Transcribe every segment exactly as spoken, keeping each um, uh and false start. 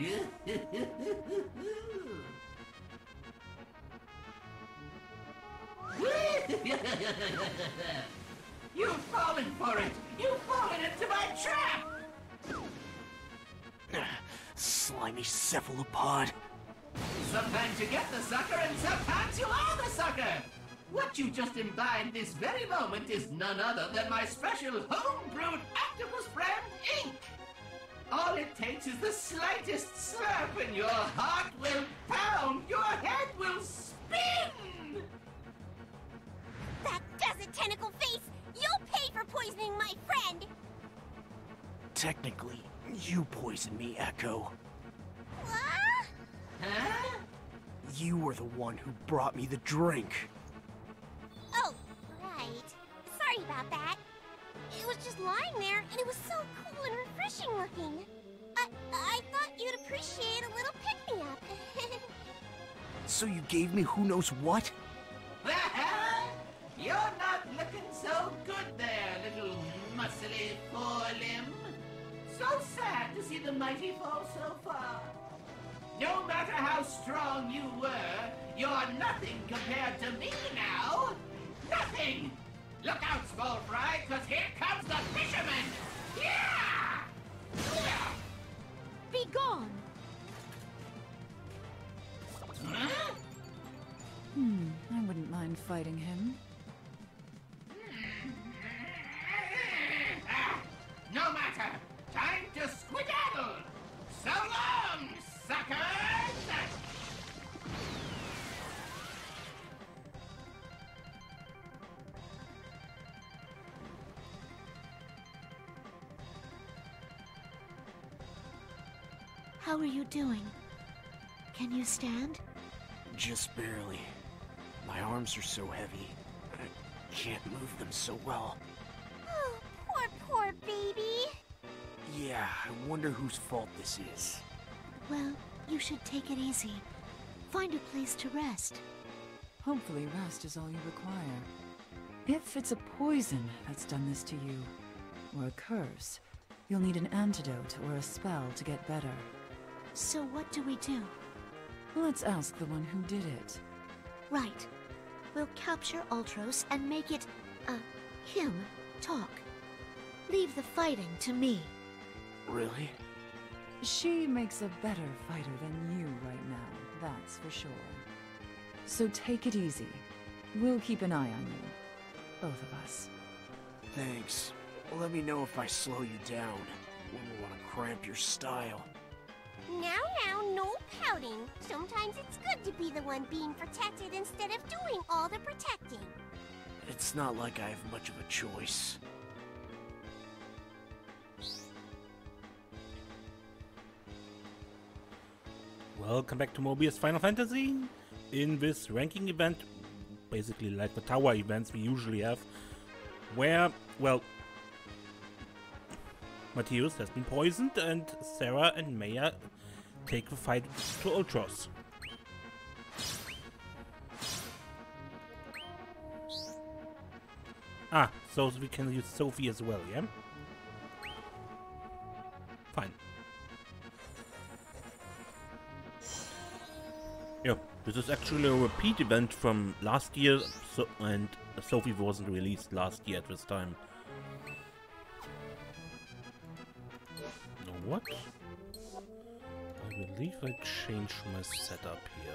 You've fallen for it! You've fallen into my trap! Slimy cephalopod. Sometimes you get the sucker and sometimes you are the sucker! What you just imbibed this very moment is none other than my special home-brewed octopus brand ink! All it takes is the slightest slurp and your heart will pound, your head will spin! That does it, Tentacle Face! You'll pay for poisoning my friend! Technically, you poisoned me, Echo. What? Huh? You were the one who brought me the drink. Oh, right. Sorry about that. It was just lying there, and it was so cool and refreshing looking. I, I thought you'd appreciate a little pick-me-up. So you gave me who knows what? You're not looking so good there, little muscly forelimb. So sad to see the mighty fall so far. No matter how strong you were, you're nothing compared to me now. Nothing! Look out, small fry, cause here comes the fisherman! Yeah! Yeah! Be gone! Huh? Hmm, I wouldn't mind fighting him. Ah, no matter! Time to skedaddle! So long, suckers! How are you doing? Can you stand? Just barely. My arms are so heavy. I can't move them so well. Oh, poor, poor baby. Yeah, I wonder whose fault this is. Well, you should take it easy. Find a place to rest. Hopefully rest is all you require. If it's a poison that's done this to you, or a curse, you'll need an antidote or a spell to get better. So what do we do? Let's ask the one who did it. Right. We'll capture Utros and make it, uh, him talk. Leave the fighting to me. Really? She makes a better fighter than you right now, that's for sure. So take it easy. We'll keep an eye on you. Both of us. Thanks. Let me know if I slow you down. Wouldn't want to cramp your style. Now, now, no pouting. Sometimes it's good to be the one being protected instead of doing all the protecting. It's not like I have much of a choice. Welcome back to Mobius Final Fantasy. In this ranking event, basically like the tower events we usually have, where, well, Matthias has been poisoned and Sarah and Maya take the fight to Utros. Ah, so we can use Sophie as well, yeah? Fine. Yeah, this is actually a repeat event from last year, so, and Sophie wasn't released last year at this time. Know what? I believe I changed my setup here.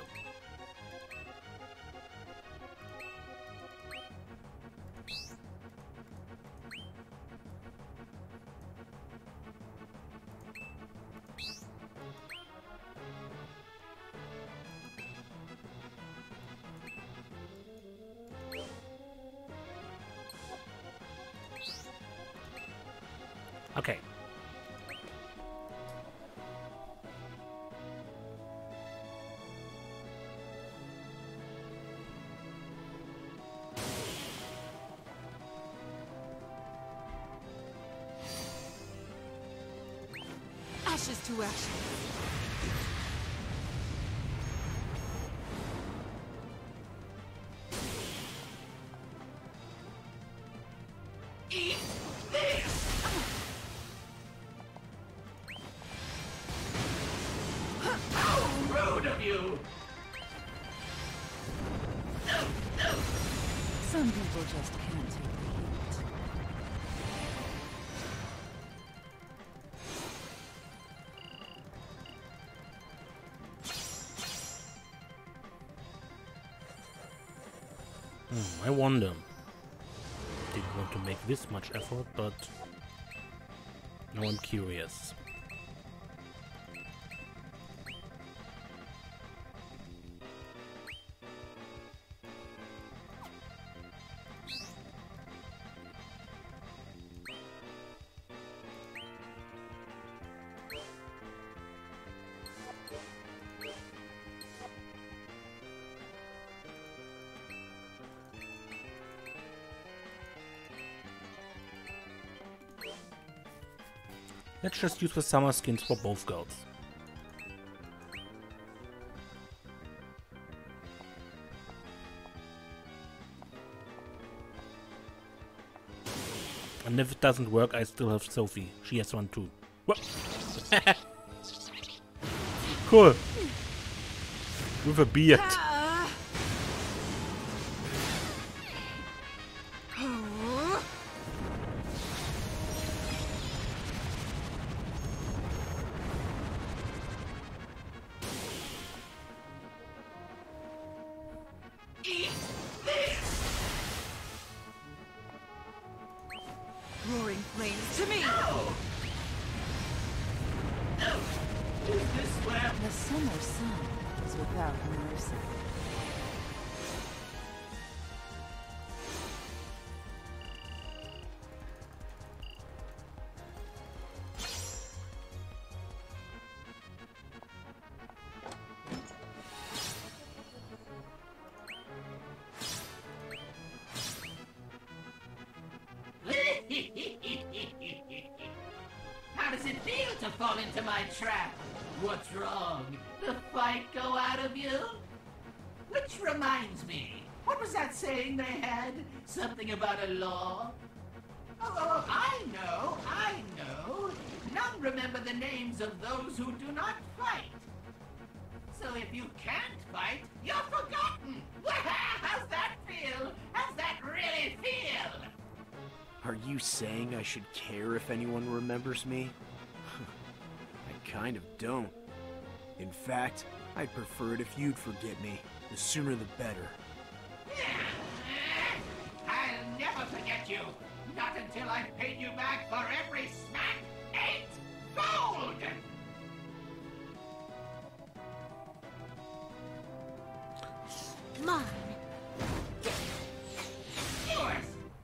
Okay. Ashes to ashes. Eat this! you! Some people just can't take the heat. Hmm, I wonder. Didn't want to make this much effort, but now I'm curious. Let's just use the summer skins for both girls. And if it doesn't work, I still have Sophie. She has one too. Whoa. Cool. With a beard. Roaring flames to me! Is this where... The summer sun is without mercy. How does it feel to fall into my trap? What's wrong? The fight go out of you? Which reminds me, what was that saying they had? Something about a law? Oh, I know, I know. None remember the names of those who do not fight. So if you can't fight, you're forgotten. How's that feel? How's that really feel? Are you saying I should care if anyone remembers me? I kind of don't. In fact, I'd prefer it if you'd forget me. The sooner the better. I'll never forget you. Not until I've paid you back for every smack eight gold. Mine. Yours.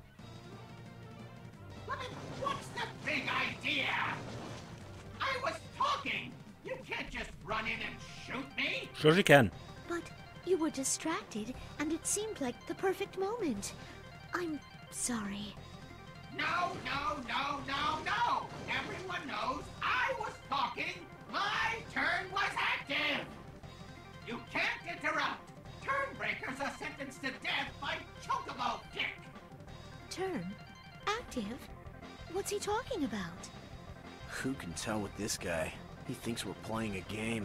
What is- What's the big idea? I was talking. You can't just run in and shoot me. Sure she can. But you were distracted, and it seemed like the perfect moment. I'm sorry. No, no, no, no, no. Everyone knows I was talking. My turn was active. You can't interrupt. Turn breakers are sentenced to death by chocobo kick. Turn? Active? What's he talking about? Who can tell with this guy? He thinks we're playing a game.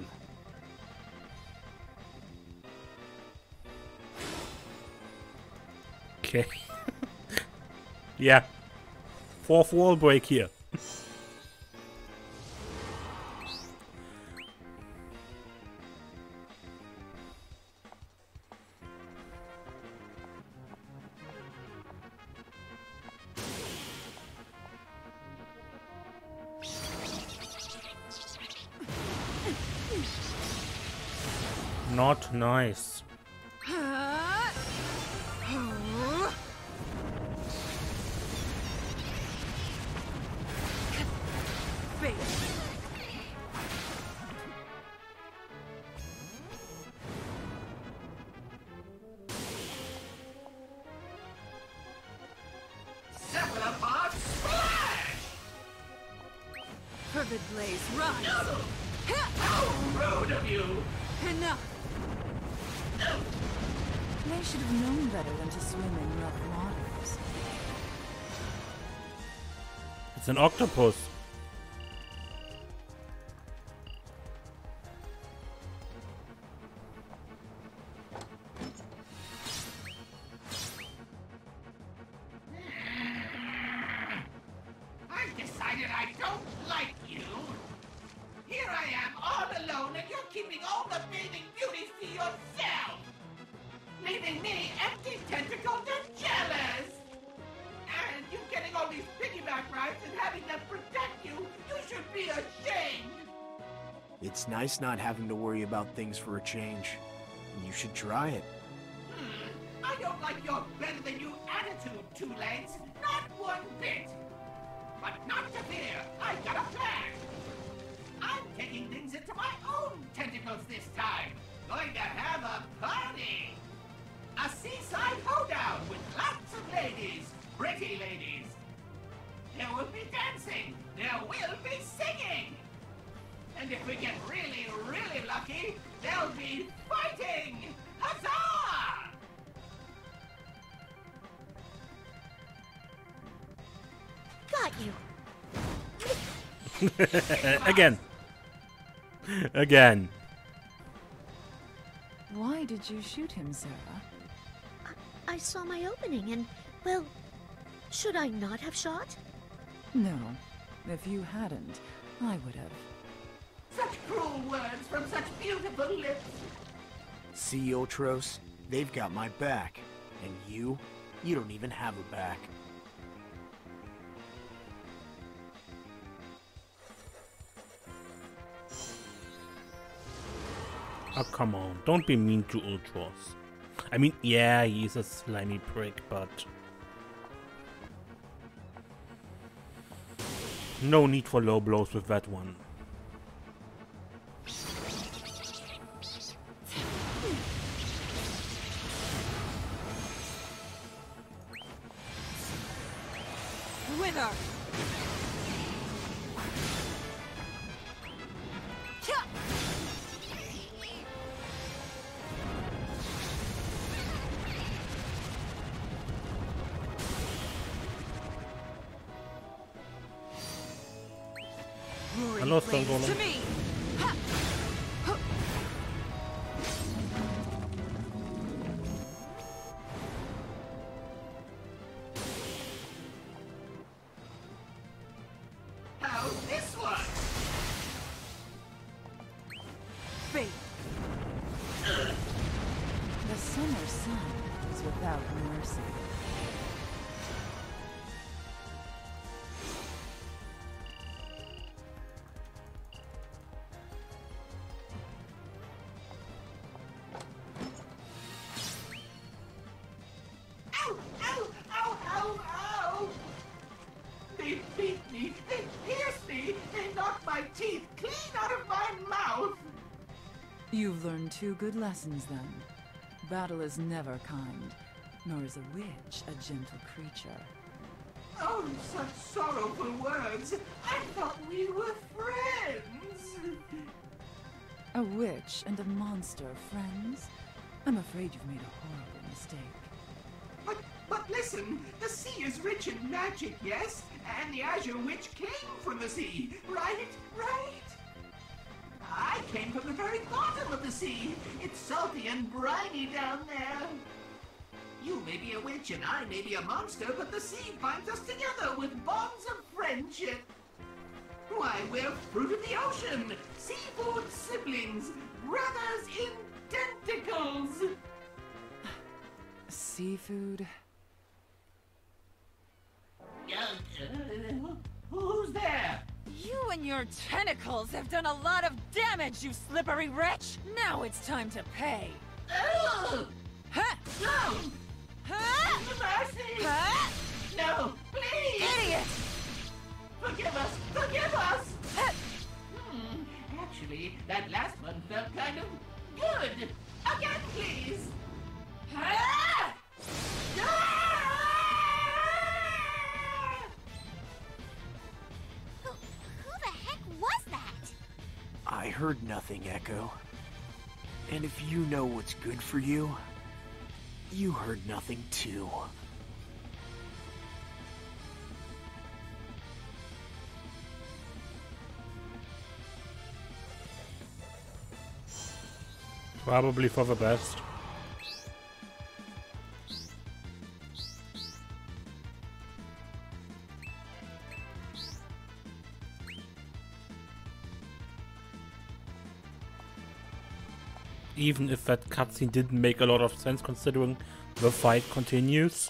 Okay. Yeah. Fourth wall break here. Not nice. Cephalopod splash! Fervid blaze, run! How rude of you! Enough! They should have known better than to swim in rough waters. It's an octopus. decided I don't like you. Here I am, all alone, and you're keeping all the bathing beauties to yourself. Leaving me empty tentacled and jealous. And you getting all these piggyback rides and having them protect you. You should be ashamed. It's nice not having to worry about things for a change. You should try it. Hmm, I don't like your better-than-you attitude, Two Legs. Not one bit. But not to fear, I've got a plan. I'm taking things into my own tentacles this time. Going to have a party. A seaside hoedown with lots of ladies. Pretty ladies. There will be dancing. There will be singing. And if we get really, really lucky, there'll be fighting! Huzzah! Got you. Again. Again. Why did you shoot him, Sarah? I, I saw my opening and, well, should I not have shot? No. If you hadn't, I would have. Such cruel words from such beautiful lips. See, Utros? They've got my back. And you? You don't even have a back. Oh, come on. Don't be mean to Utros. I mean, yeah, he's a slimy prick, but... no need for low blows with that one. Wither! Hello, Stone Golem. To me! How's this one? Fate. The summer sun is without mercy. Ow! Ow! Ow! Ow! Ow! They beat me. They pierced me. They knocked my teeth clean out of my mouth. You've learned two good lessons then. Battle is never kind, nor is a witch a gentle creature. Oh, such sorrowful words. I thought we were friends. A witch and a monster, friends? I'm afraid you've made a horrible mistake. But, but listen, the sea is rich in magic, yes? And the Azure Witch came from the sea, right? Right? I came from the very bottom of the sea. It's salty and briny down there. You may be a witch and I may be a monster, but the sea binds us together with bonds of friendship. Why, we're fruit of the ocean, seafood siblings, brothers in tentacles. Seafood? Uh, uh, who's there? You and your tentacles have done a lot of damage, you slippery wretch! Now it's time to pay! Oh! Huh? No! Huh? Mercy! Huh? No, please! Idiot! Forgive us! Forgive us! Huh? Hmm, actually, that last one felt kind of good. Again, please! Ah! Ah! Who, who the heck was that? I heard nothing, Echo. And if you know what's good for you, you heard nothing too. Probably for the best. Even if that cutscene didn't make a lot of sense considering the fight continues.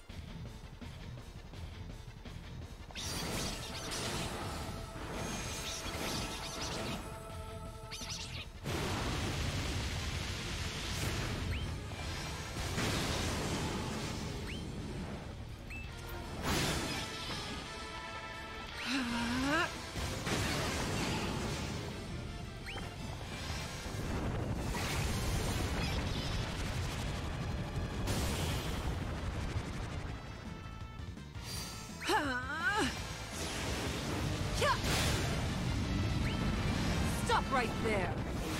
Stop right there!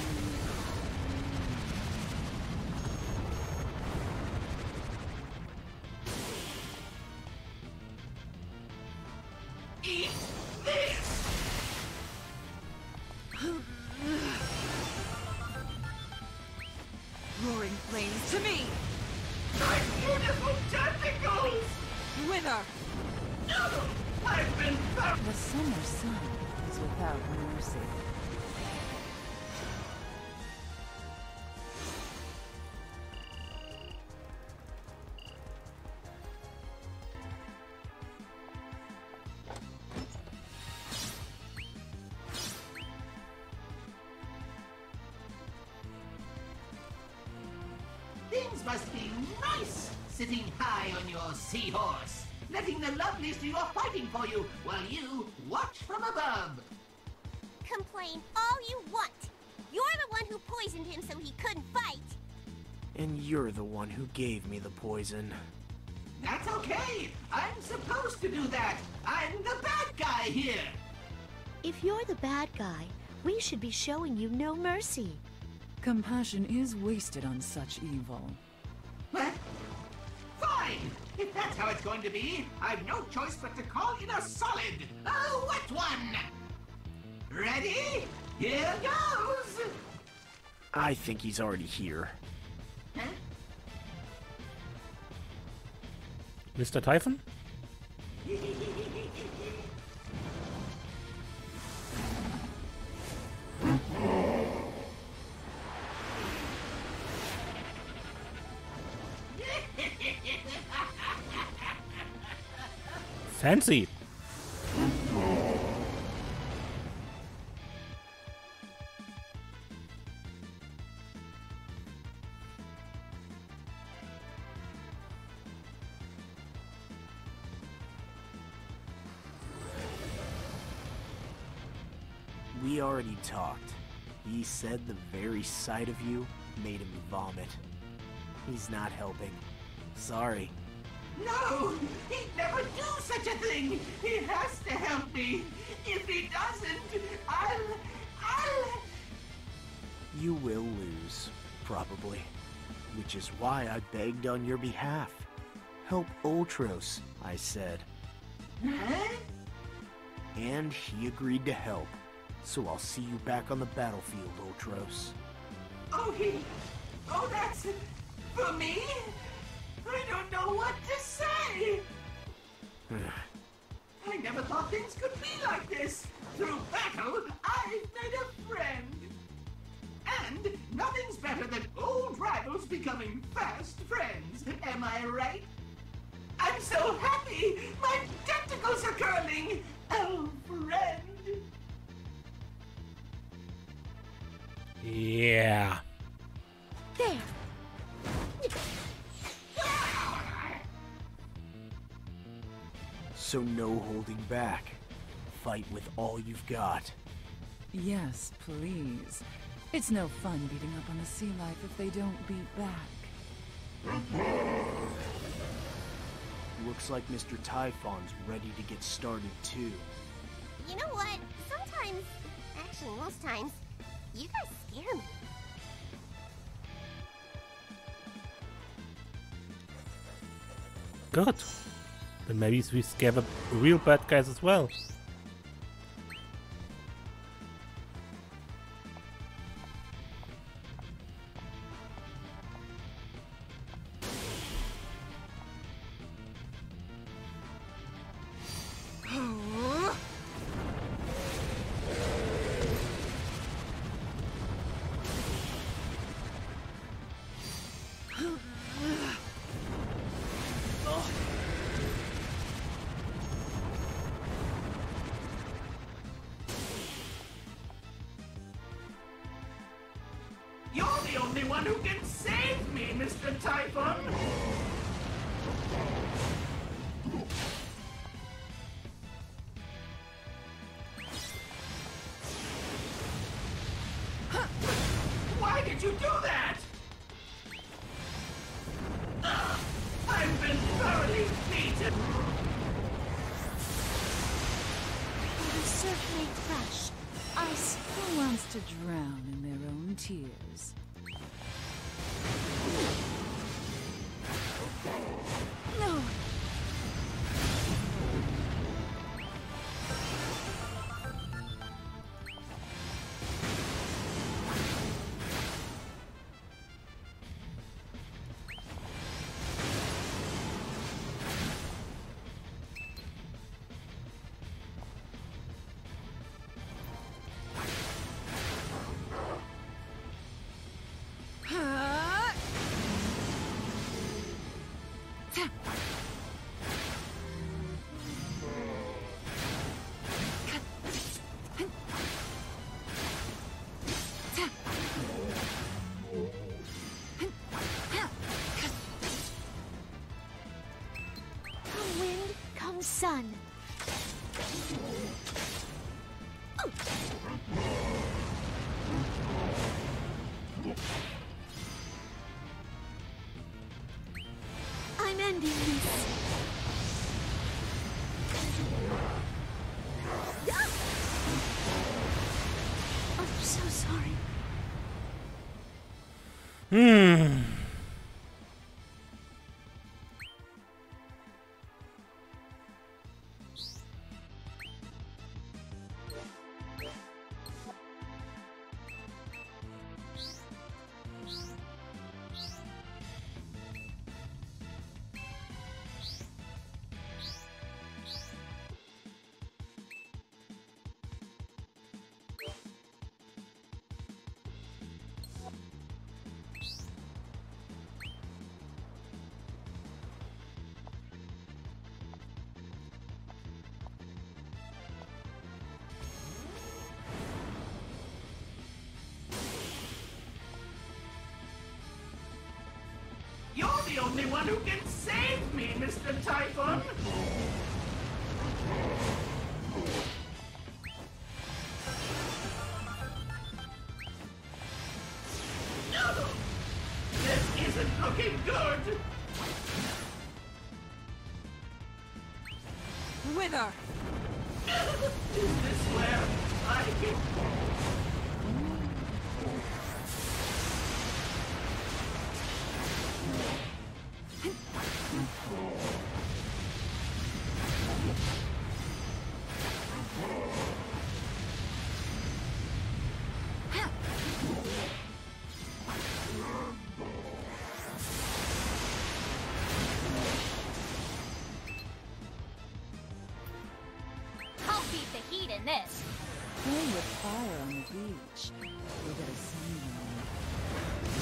Eat this! Roaring flames to me! My beautiful tentacles! Wither! No! I've been found! The summer sun is without mercy. Things must be nice, sitting high on your seahorse, letting the loveliest do your fighting for you, while you watch from above. Complain all you want. You're the one who poisoned him so he couldn't fight. And you're the one who gave me the poison. That's okay. I'm supposed to do that. I'm the bad guy here. If you're the bad guy, we should be showing you no mercy. Compassion is wasted on such evil. What? Fine. If that's how it's going to be, I've no choice but to call in a solid, a wet one. Ready? Here goes. I think he's already here. Huh? Mister Typhon? Fancy! We already talked. He said the very sight of you made him vomit. He's not helping. Sorry. No! He'd never do such a thing! He has to help me! If he doesn't, I'll... I'll... You will lose, probably. Which is why I begged on your behalf. Help Utros, I said. Huh? And he agreed to help. So I'll see you back on the battlefield, Utros. Oh, he... Oh, that's... for me? I don't know what to say! I never thought things could be like this! Through battle, I've made a friend! And nothing's better than old rivals becoming fast friends, am I right? I'm so happy! My tentacles are curling! Oh, friend! Yeah. There! So no holding back. Fight with all you've got. Yes, please. It's no fun beating up on a sea life if they don't beat back. Looks like Mister Typhon's ready to get started too. You know what? Sometimes, actually most times, you guys scare me. Good. Then maybe we scare the real bad guys as well. one who can save me, Mister Typhon! Why did you do that? Ugh, I've been thoroughly beaten! The surf may crash. Ice. Who wants to drown in their own tears? No! Sun. I'm ending this. I'm so sorry. Hmm. You're the only one who can save me, Mister Typhon! No! This isn't looking good! Wither! Is this where I can... I'll beat the heat in this. Play with fire on the beach. We got a sunburn.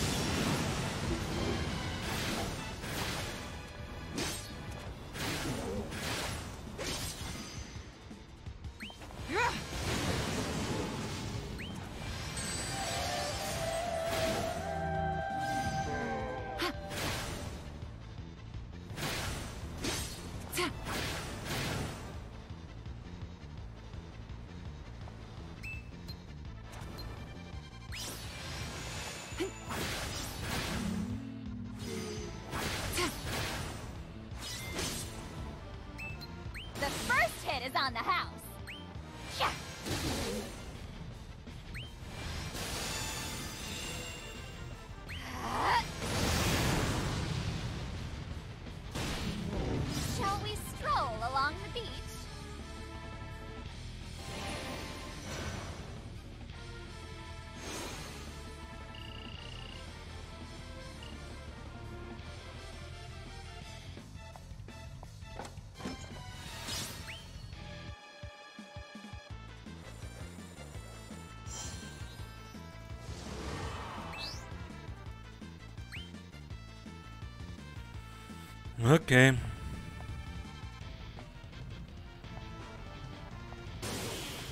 The first hit is on the house. Yeah. Shall we stroll along the beach? Okay.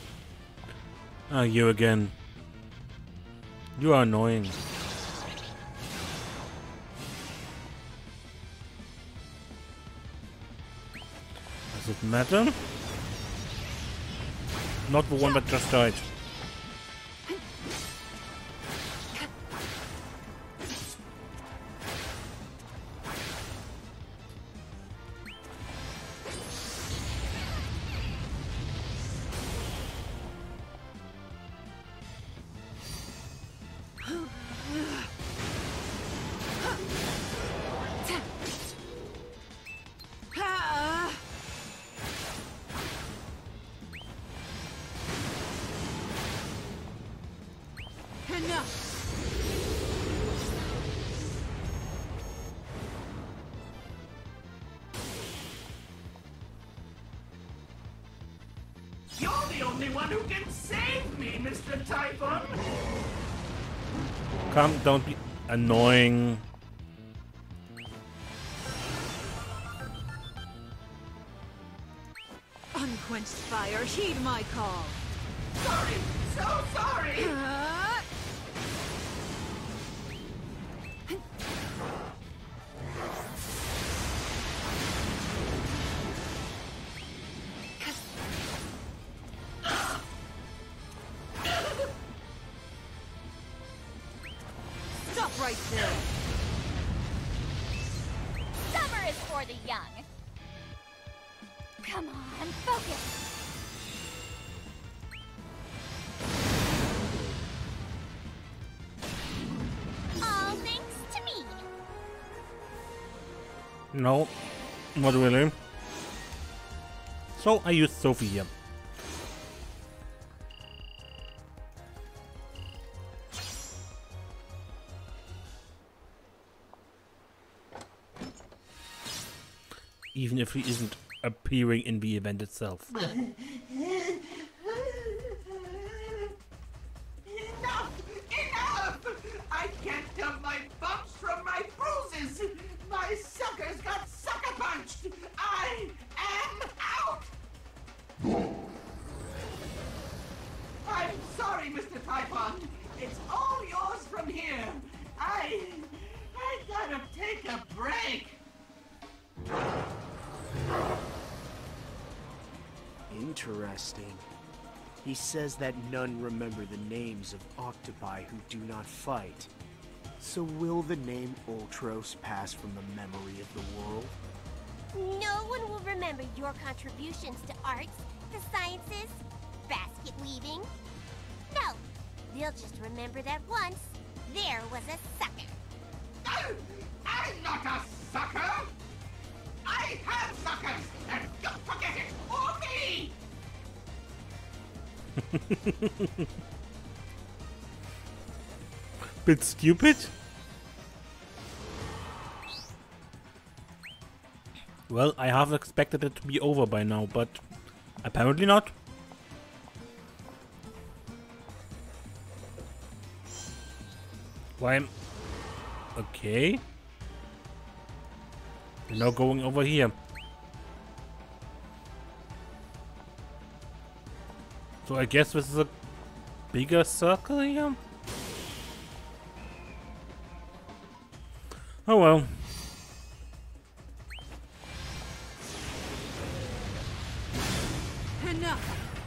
Ah, you again. You are annoying. Matter? Not the one that just died. You're the only one who can save me, Mister Typhon! Come, don't be annoying. Unquenched fire, heed my call. Sorry, so sorry! Uh, Stop right there. Summer is for the young. Come on, focus. All thanks to me. No, not really. So I use Sophie here. Even if he isn't appearing in the event itself. Enough! Enough! I can't dump my bumps from my bruises! My suckers got sucker punched! I am out! I'm sorry, Mister Typhon. It's all yours from here. I... I gotta take a break. Interesting. He says that none remember the names of octopi who do not fight. So will the name Utros pass from the memory of the world? No one will remember your contributions to arts, the sciences, basket weaving. No, they'll just remember that once there was a sucker. No, I'm not a sucker! I have suckers, and don't forget it, or me! Bit stupid? Well, I have expected it to be over by now, but apparently not. Why? Okay. We're now going over here. So I guess this is a bigger circle here? Oh well. Enough.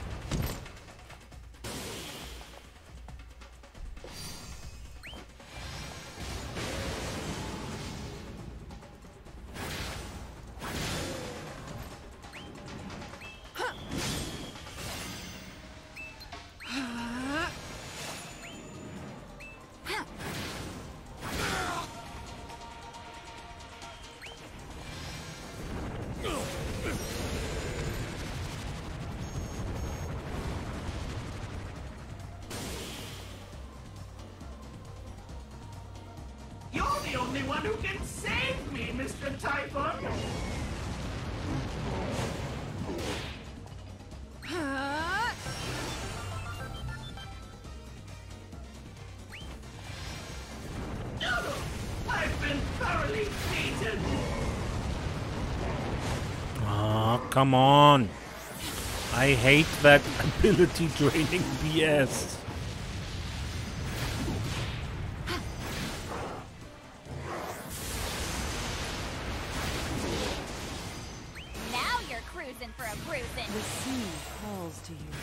You're the only one who can save me, Mister Typhon! I've been thoroughly beaten! Oh, come on. I hate that ability draining B S. Now you're cruising for a calls to you.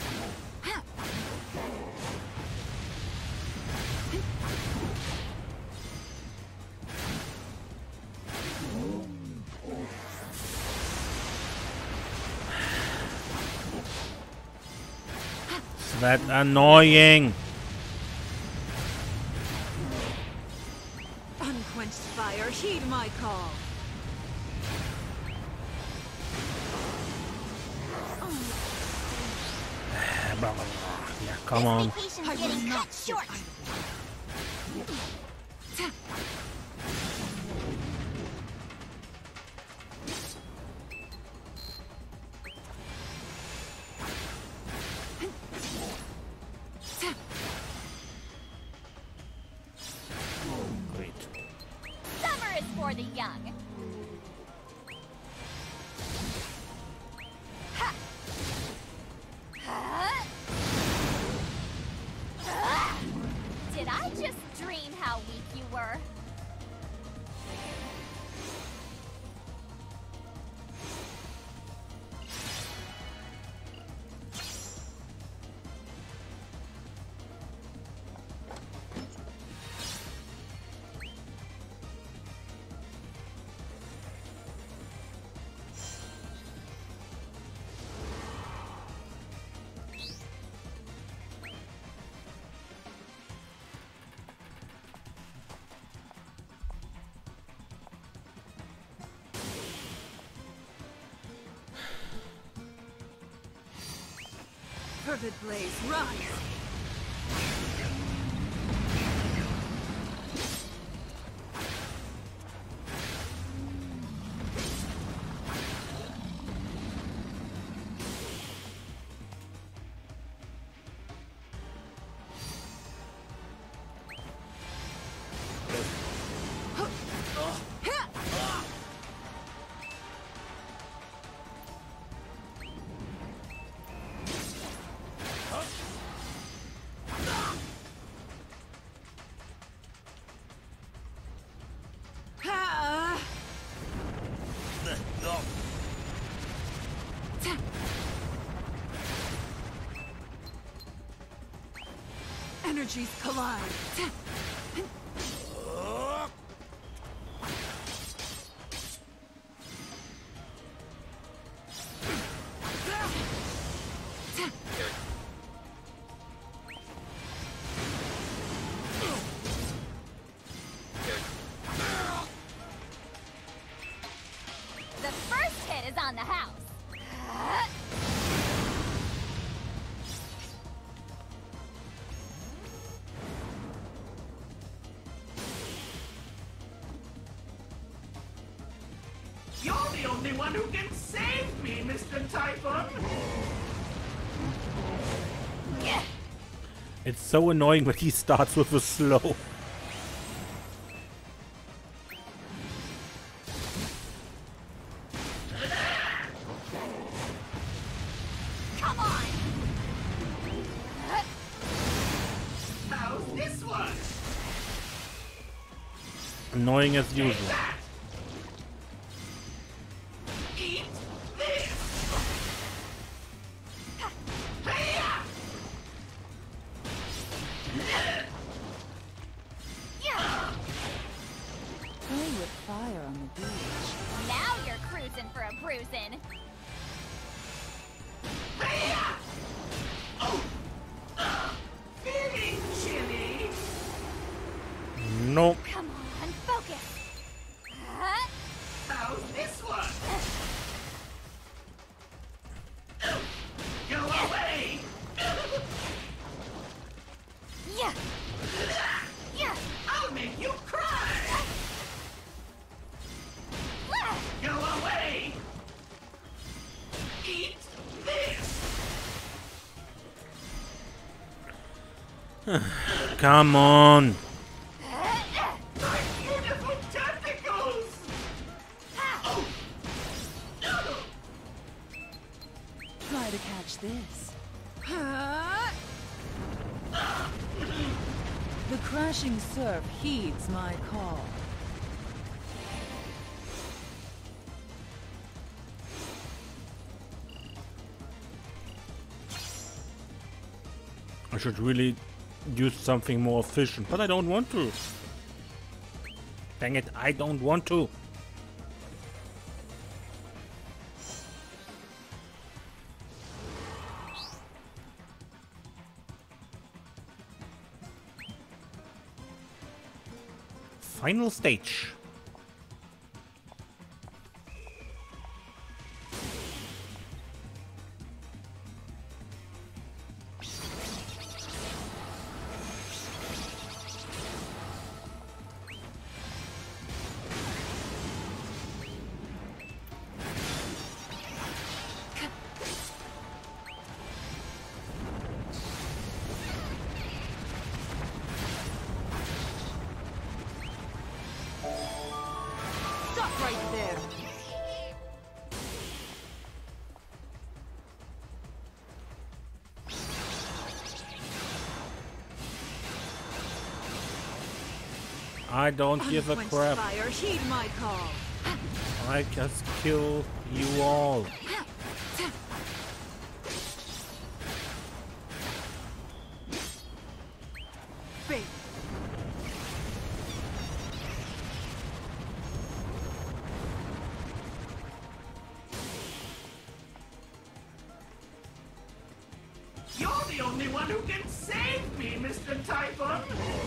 That annoying. Unquenched fire, heed my call. Yeah, come on. This vacation's getting cut short. Great. Summer is for the young. Ha! Huh? Ah! Did I just dream how weak you were? Fervid blaze, rise! Energies collide. The first hit is on the house. You're the only one who can save me, Mister Typhon! It's so annoying when he starts with a slow. Come on! How's this one? Annoying as usual. Eat this! Play with fire on the beach. Now you're cruising for a bruising. Oh! Uh, feeling chilly? Nope. Come on, focus. Huh? How's this one? Go away! Yeah. Yeah. I'll make you cry! Ah! Go away! Eat this! Come on. My beautiful tentacles! Oh! Try to catch this. Huh? The crashing surf heeds my call. I should really use something more efficient, but I don't want to. Dang it, I don't want to. Final stage. I don't give a crap. Fire, heed my call. I just kill you all. Big. You're the only one who can save me, Mister Typhon.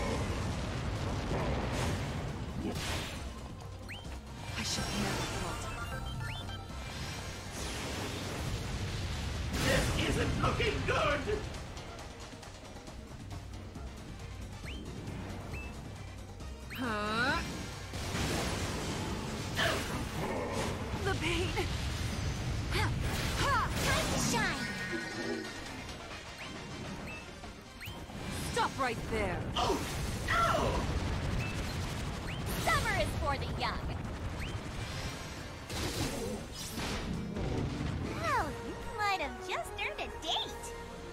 I should never thought. This isn't looking good. Huh? The pain. Time to shine. Stop right there. Oh, no! Summer is for the young. Well, you might have just earned a date.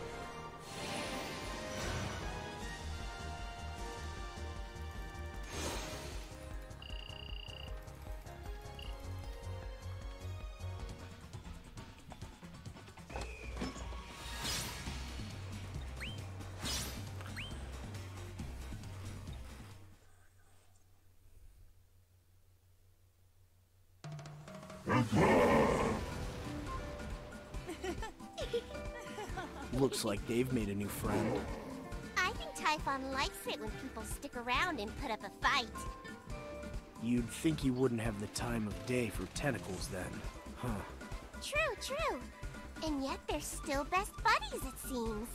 Looks like they've made a new friend. I think Typhon likes it when people stick around and put up a fight. You'd think he wouldn't have the time of day for tentacles then, huh? True, true. And yet they're still best buddies, it seems.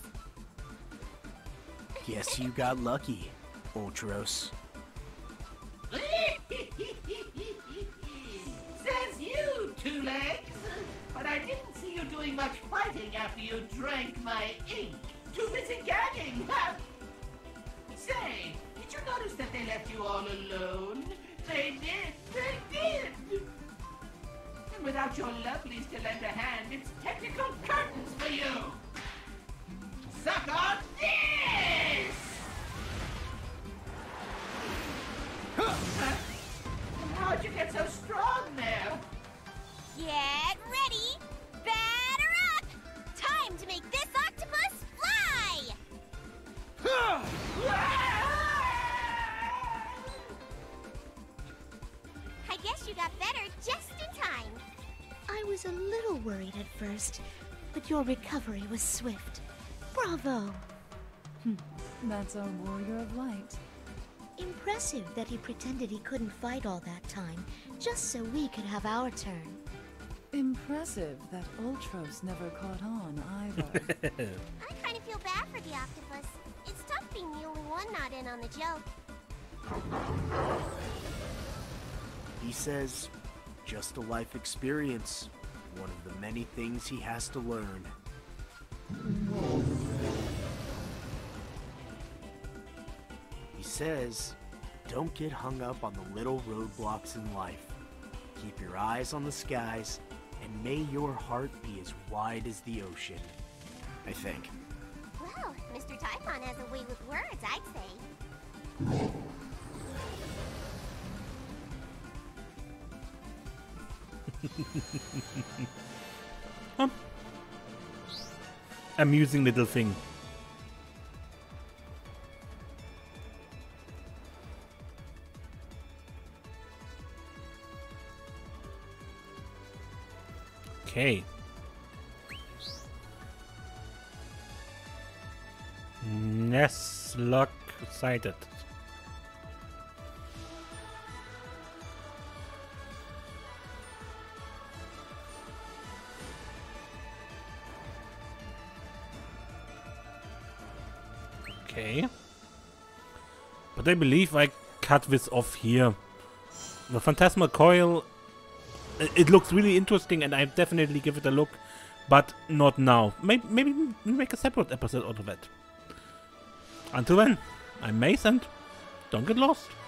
Guess you got lucky, Utros. Says you, Two Legs. But I didn't see you doing much fighting after you drank my ink. Too busy gagging, huh? Say, did you notice that they left you all alone? They did, they did! And without your lovelies to lend a hand, it's technical curtains for you! Suck on this! Huh? How'd you get so strong there? Get ready! Batter up! Time to make this octopus fly! I guess you got better just in time. I was a little worried at first, but your recovery was swift. Bravo! That's our warrior of light. Impressive that he pretended he couldn't fight all that time, just so we could have our turn. Impressive that Utros never caught on either. I kind of feel bad for the octopus. It's tough being the only one not in on the joke. He says, just a life experience. One of the many things he has to learn. He says, don't get hung up on the little roadblocks in life. Keep your eyes on the skies, and may your heart be as wide as the ocean. I think. Well, Mister Typhon has a way with words, I'd say. um, amusing little thing. Okay. Nestlock sighted. Okay. But I believe I cut this off here. The Phantasmal Coil, it looks really interesting and I definitely give it a look, but not now. Maybe, maybe make a separate episode out of it. Until then, I'm Mace and don't get lost.